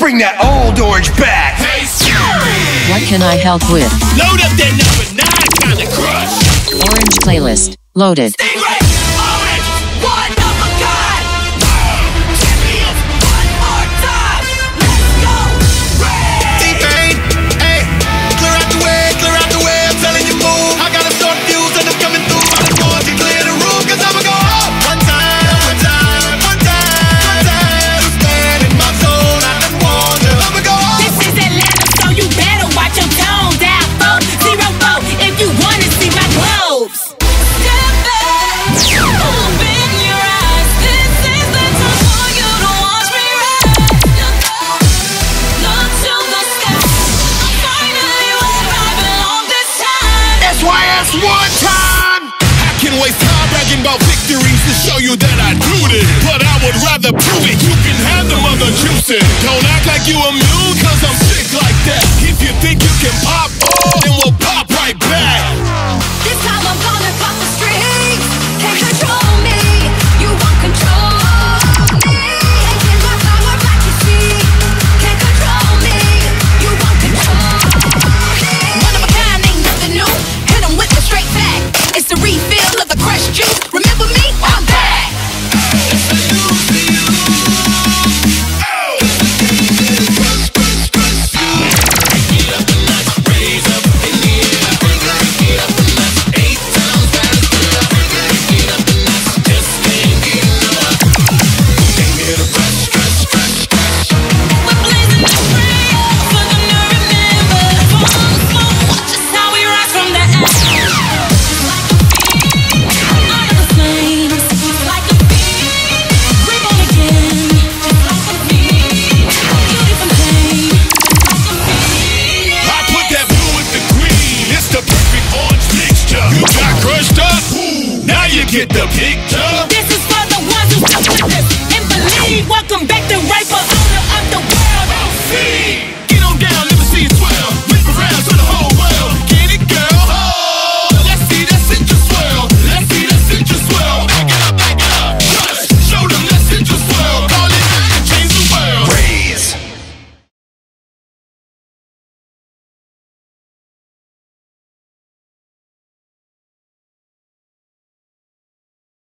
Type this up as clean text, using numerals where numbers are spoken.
bring that old orange back. Hey Siri, What can I help with? load up that number 9 kinda crush. Orange playlist. Loaded. Stingray, orange, one of a kind. Champions, one more time. Let's go, red. T-Pain, hey, clear out the way, I'm telling you move. I got a short fuse and I'm coming through. I'm going to clear the room, cause I'ma go up. One time. You stand in my zone, I done warned you. I'ma go up. This is Atlanta, so you better watch your tone. Down 404 if you wanna see my globes. Step back, open your eyes. This is the time for you to watch me rise. Look to the sky. I'm finally where I belong this time. SYS one time. I can waste time bragging about victories to show you that I do this, but I would rather prove it. You can have the mother juicing. Don't act like you immune, cause I'm sick like that. If you think you can pop off, then we'll pop right back. This time I'm gonna pop the streets. Can't control me. You want control me. Taking my power back, you see. Can't control me. You want control me. One of a kind, ain't nothing new. Hit 'em with the straight fact. It's the refill of the crushed juice. Remember me? I'm back. We're blazing the trail for them to remember. Just how we rise from the ashes. Like a fiend, out of the flames. Like a fiend, reborn again. Just like a fiend, beauty from pain. Like a fiend. I put that blue with the green. It's the perfect orange mixture. You got crushed up? Now you get the big